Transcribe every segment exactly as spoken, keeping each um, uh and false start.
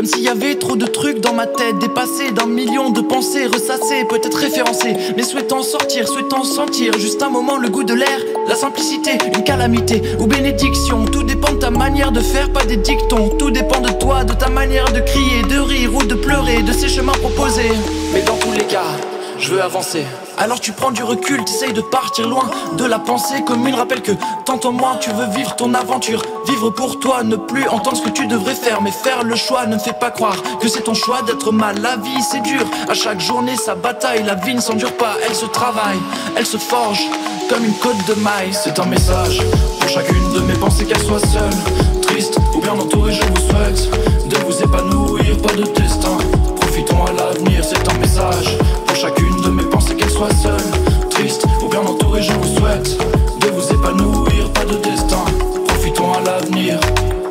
s'il y avait trop de trucs dans ma tête, dépassés d'un million de pensées, ressassées, peut-être référencées, mais souhaitant sortir, souhaitant sentir juste un moment le goût de l'air, la simplicité, une calamité ou bénédiction. Tout dépend de ta manière de faire, pas des dictons. Tout dépend de toi, de ta manière de crier, de rire ou de pleurer, de ces chemins proposés. Mais dans tous les cas, je veux avancer. Alors tu prends du recul, t'essayes de partir loin de la pensée commune. Rappelle que tant en moins tu veux vivre ton aventure. Vivre pour toi, ne plus entendre ce que tu devrais faire, mais faire le choix. Ne me fais pas croire que c'est ton choix d'être mal. La vie c'est dur, à chaque journée sa bataille. La vie ne s'endure pas, elle se travaille, elle se forge comme une côte de maille. C'est un message pour chacune de mes pensées, qu'elles soient seules, tristes ou bien entourées. Je vous souhaite de vous épanouir, pas de destin. Profitons à l'avenir, c'est un message pour chacune de mes pensées, qu'elles soient seules, tristes ou bien entourées. Je vous souhaite de vous épanouir, pas de destin. Profitons à l'avenir.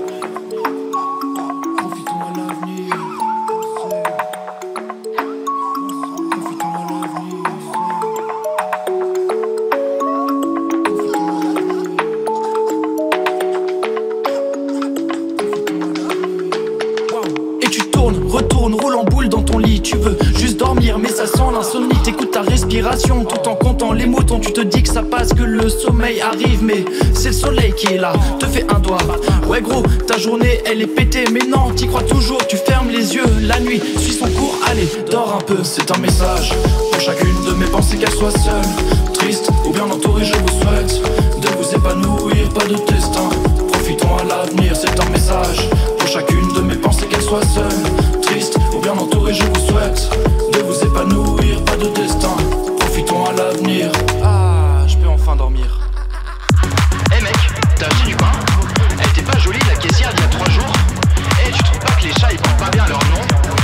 Profitons à l'avenir. Profitons à l'avenir. Et tu tournes, retournes, roule en boule dans ton lit. Tu veux juste dormir mais ça sent l'insomnie. T'écoutes ta respiration tout en comptant les moutons. Tu te dis que ça passe, que le sommeil arrive, mais c'est le soleil qui est là, te fait un doigt. Ouais gros, ta journée elle est pétée, mais non, t'y crois toujours. Tu fermes les yeux, la nuit suit son cours. Allez, dors un peu, c'est un message pour chacune de mes pensées, qu'elles soient seules, tristes ou bien entourées. Je vous souhaite de vous épanouir, pas de destin. Profitons à l'avenir, c'est un message pour chacune de mes pensées, qu'elles soient seules, tristes ou bien entourées. Je vous souhaite de vous épanouir, pas de destin. Profitons à l'avenir. Ah, je peux enfin dormir. Eh hey mec, t'as acheté du pain? Elle était pas jolie la caissière d'il y a trois jours? Eh hey, tu trouves pas que les chats ils portent pas bien leur nom?